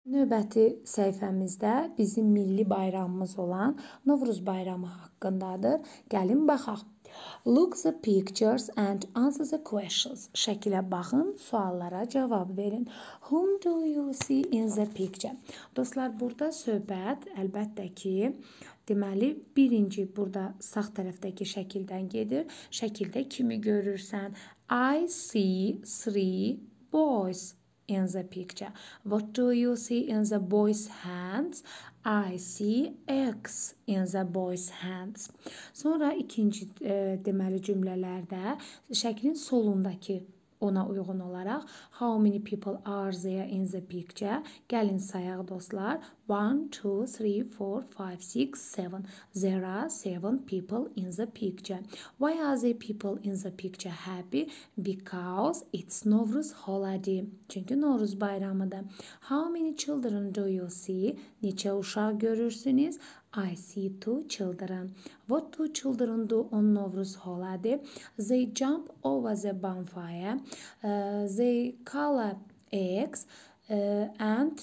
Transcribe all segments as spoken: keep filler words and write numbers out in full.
Növbəti səhifəmizdə bizim milli bayramımız olan Novruz bayramı haqqındadır. Gəlin baxaq. Look the pictures and answer the questions. Şəkilə baxın, suallara cavab verin. Whom do you see in the picture? Dostlar, burada söhbət əlbəttə ki, deməli, birinci burada sağ tərəfdəki şəkildən gedir. Şəkildə kimi görürsən? I see three boys in the picture. What do you see in the boy's hands? I see X in the boy's hands. Sonra ikinci e, deməli cümlələrdə şəklin solundakı ona uyğun olaraq how many people are there in the picture? Gəlin sayaq dostlar. one, two, three, four, five, six, seven. There are seven people in the picture. Why are the people in the picture happy? Because it's Novruz holiday. Çünki Novruz bayramıdır. How many children do you see? Neçə uşaq görürsünüz? I see two children. What do children do on Novruz holiday? They jump over the bonfire. Uh, they color eggs uh, and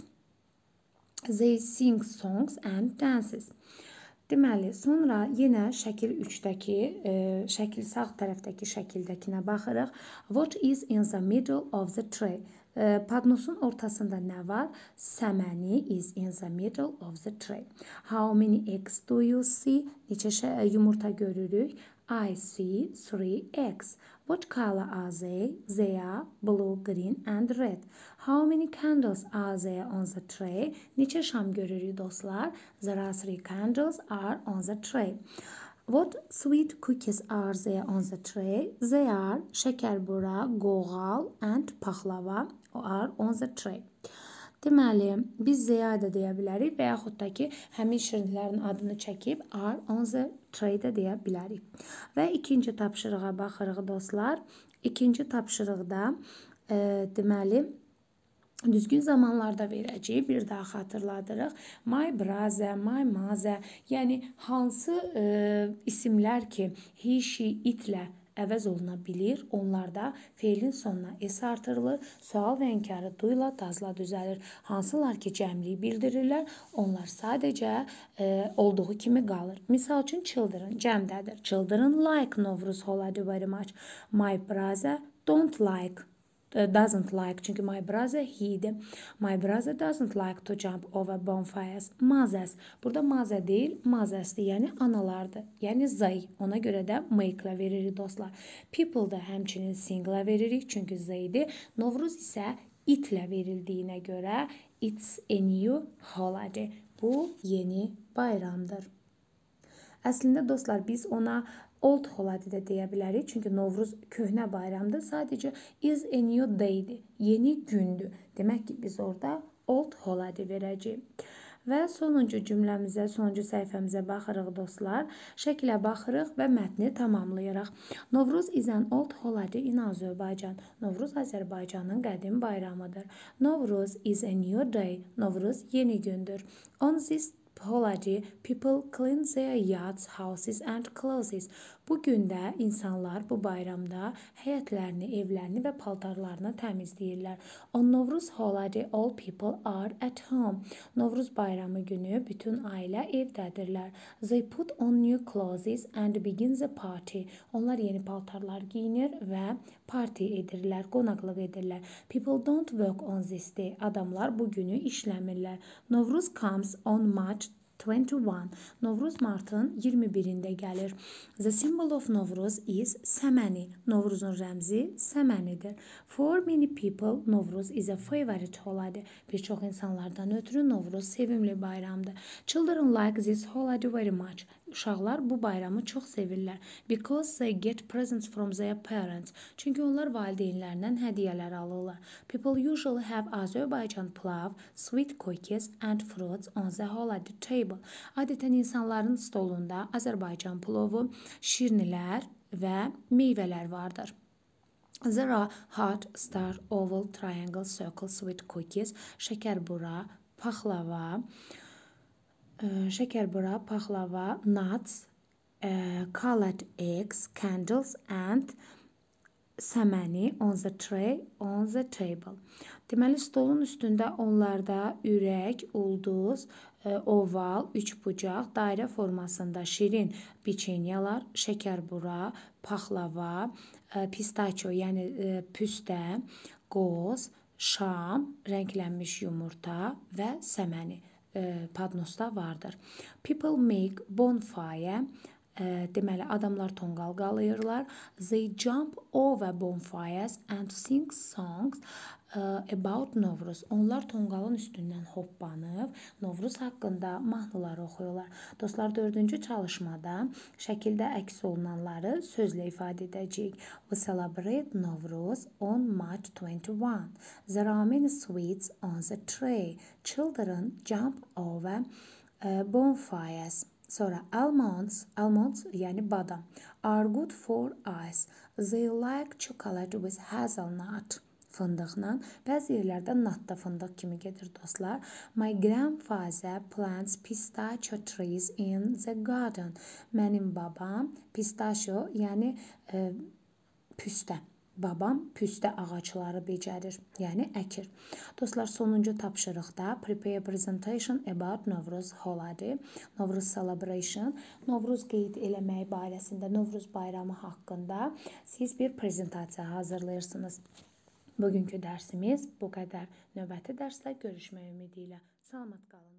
they sing songs and dances. Deməli, sonra yenə şəkil üçdəki, e, şəkil sağ tərəfdəki şəkildəkinə baxırıq. What is in the middle of the tray? E, padnosun ortasında nə var? Səməni is in the middle of the tray. How many eggs do you see? Neçə yumurta görürük? I see three eggs. What color are they? They are blue, green and red. How many candles are there on the tray? Neçə şam görürük dostlar? There are three candles are on the tray. What sweet cookies are there on the tray? They are şəkərbura, qoğal and paxlava are on the tray. Deməli, biz zeya da deyə bilərik və yaxud da ki, həmin şirinlərin adını çəkib are on the tray də deyə bilərik. Və ikinci tapşırığa baxırıq dostlar. İkinci tapşırıqda e, deməli, düzgün zamanlarda verəcəyik. Bir daha xatırladırıq. My brother, my mother, yəni hansı e, isimlər ki, he, she, itlə əvəz oluna bilir. Onlarda feilin sonuna s artırılır. Sual və inkarı duyla, dazla düzəlir. Hansılar ki, cəmliyi bildirirlər, onlar sadəcə e, olduğu kimi qalır. Misal üçün, children cəmdədir. Children like Novruz holiday very much. My brother don't like doesn't like, çünki my brother he'dir. My brother doesn't like to jump over bonfires. Mothers. Burada mother deyil, mothersdir, yəni analardır. Yəni they. Ona görə də make-lə veririk dostlar. People da həmçinin sing-lə veririk, çünki they'dir. Novruz isə it-lə verildiyinə görə it's a new holiday. Bu yeni bayramdır. Əslində dostlar, biz ona old holiday də deyə bilərik. Çünki Novruz köhnə bayramdır. Sadəcə is a new day-dir. Yeni gündür. Demək ki, biz orada old holiday verəcəyik. Və sonuncu cümləmizə, sonuncu səhifəmizə baxırıq dostlar. Şəkilə baxırıq və mətni tamamlayırıq. Novruz is an old holiday in Azərbaycan. Novruz Azərbaycanın qədim bayramıdır. Novruz is a new day. Novruz yeni gündür. On this holiday, people clean their yards, houses and clothes. Bu gündə insanlar bu bayramda həyətlərini, evlərini və paltarlarını təmizləyirlər. On Novruz holiday, all people are at home. Novruz bayramı günü bütün ailə evdədirlər. They put on new clothes and begin the party. Onlar yeni paltarlar giyinir və parti edirlər, qonaqlıq edirlər. People don't work on this day. Adamlar bu günü işləmirlər. Novruz comes on March twenty-one. Novruz martın iyirmi birində gəlir. The symbol of Novruz is səməni. Novruzun rəmzi səmənidir. For many people, Novruz is a favorite holiday. Bir çox insanlardan ötürü Novruz sevimli bayramdır. Children like this holiday very much. Uşaqlar bu bayramı çox sevirlər. Because they get presents from their parents. Çünki onlar valideynlərindən hədiyyələr alırlar. People usually have Azərbaycan pilav, sweet cookies and fruits on the holiday table. Adətən insanların stolunda Azərbaycan plovu, şirnilər və meyvələr vardır. There are hot, star, oval, triangle, circle, sweet cookies, şəkərbura, paxlava, şəkərbura, paxlava, nuts, uh, colored eggs, candles and səməni on the tray, on the table. Deməli, stolun üstündə onlarda ürək, ulduz, oval, üçbucaq, dairə formasında şirin biçenyalar, şəkərbura, paxlava, pistaço, yəni püstə, qoz, şam, rənglənmiş yumurta və səməni podnosda vardır. People make bonfire. Deməli, adamlar tonqal qalıyırlar. They jump over bonfires and sing songs about Novruz. Onlar tonqalın üstündən hoppanıb Novruz haqqında mahnılar oxuyurlar. Dostlar, dördüncü çalışmada şəkildə əks olunanları sözlə ifadə edəcəyik. We celebrate Novruz on March twenty-first. There are many sweets on the tree. Children jump over bonfires. Sonra almonds, almonds yəni badam, are good for eyes. They like chocolate with hazelnut. Fındıqla, bəzi yerlərdə natda fındıq kimi gedir dostlar. My grandfather plants pistachio trees in the garden. Mənim babam pistachio, yəni e, püstə. Babam püstə ağacları becərir, yəni əkir. Dostlar, sonuncu tapşırıqda prepare presentation about Novruz holiday, Novruz celebration, Novruz qeyd eləmək barəsində, Novruz bayramı haqqında siz bir prezentasiya hazırlayırsınız. Bugünkü dərsimiz bu qədər. Növbəti dərsdə görüşmək ümidi ilə. Salamat qalın.